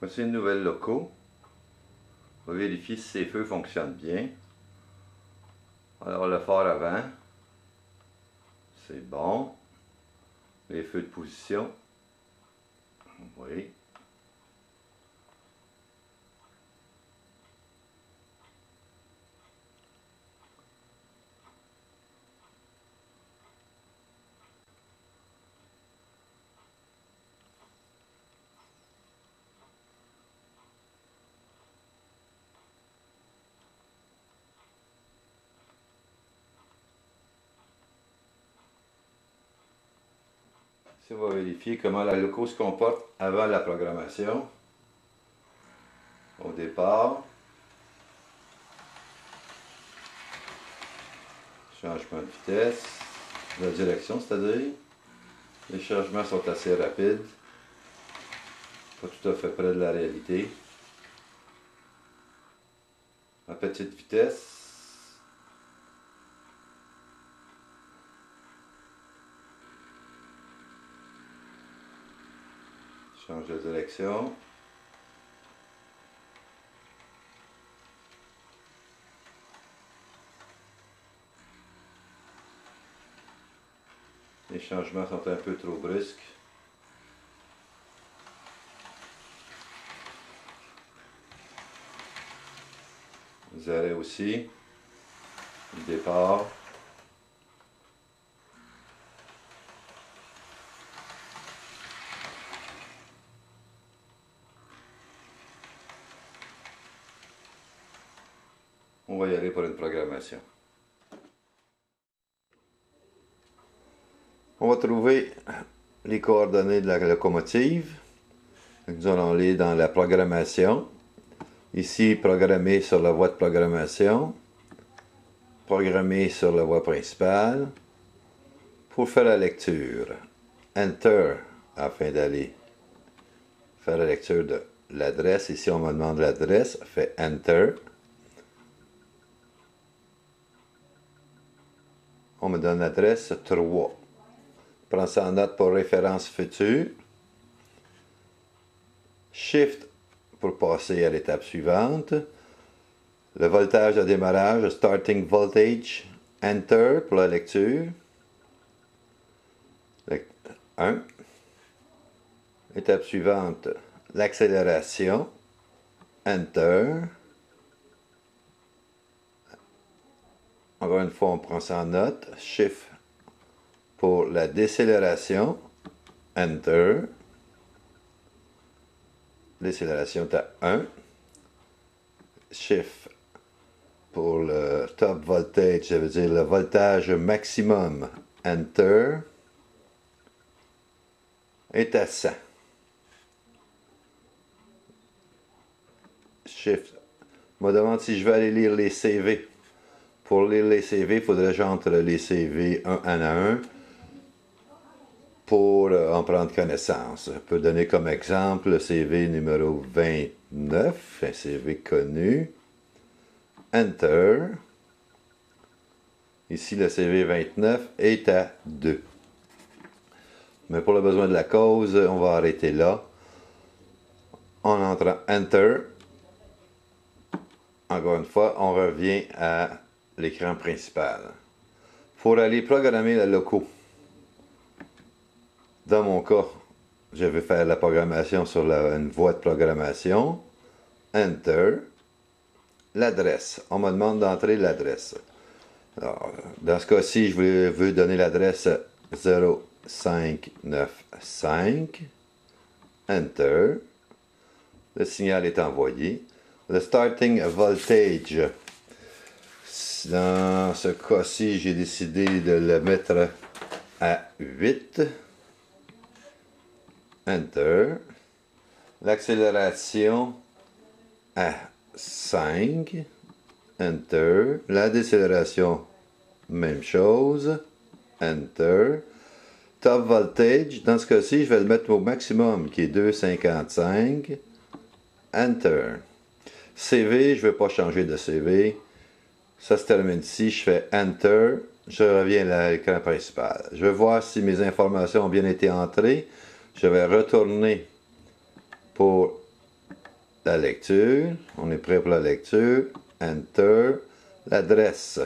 Voici une nouvelle loco. On va vérifier si ces feux fonctionnent bien. Alors le phare avant, c'est bon. Les feux de position, oui. Ici, on va vérifier comment la loco se comporte avant la programmation. Au départ, changement de vitesse, de direction, c'est-à-dire. Les changements sont assez rapides, pas tout à fait près de la réalité. À petite vitesse. Change de direction. Les changements sont un peu trop brusques. Les arrêts aussi. Le départ. On va y aller pour une programmation. On va trouver les coordonnées de la locomotive. Nous allons aller dans la programmation. Ici, programmer sur la voie de programmation. Programmer sur la voie principale. Pour faire la lecture, Enter afin d'aller faire la lecture de l'adresse. Ici, on me demande l'adresse. Fait Enter. On me donne l'adresse 3. Prends ça en note pour référence future. Shift pour passer à l'étape suivante. Le voltage de démarrage, Starting Voltage. Enter pour la lecture. 1. Étape suivante, l'accélération. Enter. Encore une fois, on prend ça en note. Shift pour la décélération. Enter. Décélération est à 1. Shift pour le top voltage, ça veut dire le voltage maximum. Enter. Est à 100. Shift. Je me demande si je vais aller lire les CV. Pour lire les CV, il faudrait que j'entre les CV un à un pour en prendre connaissance. Je peux donner comme exemple le CV numéro 29, un CV connu. Enter. Ici, le CV 29 est à 2. Mais pour le besoin de la cause, on va arrêter là. En entrant Enter. Encore une fois, on revient à l'écran principal. Pour aller programmer la loco. Dans mon cas, je vais faire la programmation sur une voie de programmation. Enter. L'adresse. On me demande d'entrer l'adresse. Dans ce cas-ci, je veux donner l'adresse 0595. Enter. Le signal est envoyé. Le starting voltage. Dans ce cas-ci, j'ai décidé de le mettre à 8. Enter. L'accélération à 5. Enter. La décélération, même chose. Enter. Top voltage, dans ce cas-ci, je vais le mettre au maximum, qui est 2,55. Enter. CV, je ne vais pas changer de CV. Ça se termine ici, je fais Enter. Je reviens à l'écran principal. Je vais voir si mes informations ont bien été entrées. Je vais retourner pour la lecture. On est prêt pour la lecture. Enter. L'adresse.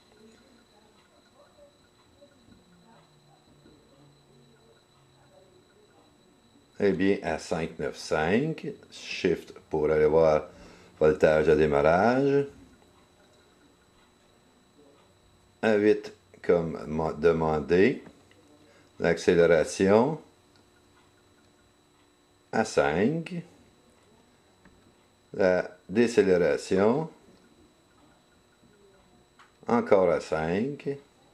Eh bien, à 595, Shift pour aller voir voltage à démarrage. À 8 comme demandé. L'accélération à 5. La décélération encore à 5.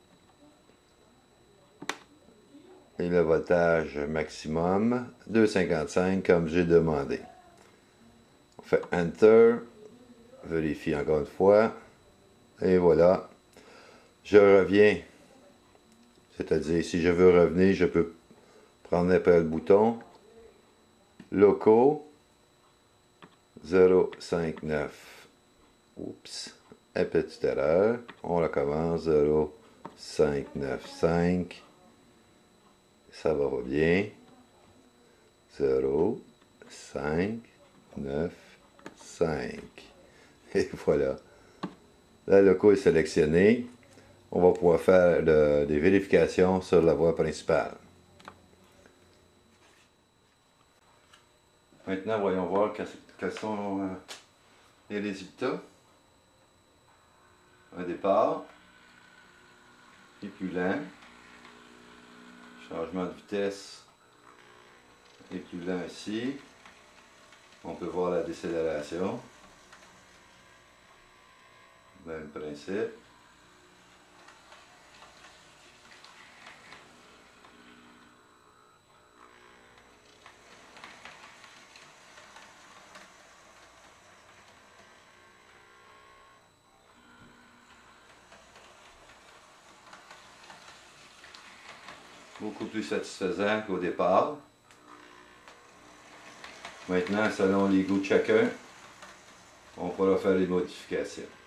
Et le voltage maximum, 2,55 comme j'ai demandé. On fait Enter, vérifie encore une fois, et voilà. Je reviens, c'est-à-dire si je veux revenir, je peux prendre n'importe le bouton. Locaux, 059. Oups, une petite erreur. On recommence, 0595. Ça va bien. 0, 5, 9, 5. Et voilà. Le loco est sélectionné. On va pouvoir faire des vérifications sur la voie principale. Maintenant, voyons voir quels sont les résultats. Un départ. Et plus lent. Changement de vitesse est plus lent ici. On peut voir la décélération. Même principe. Beaucoup plus satisfaisant qu'au départ. Maintenant, selon les goûts de chacun, on pourra faire les modifications.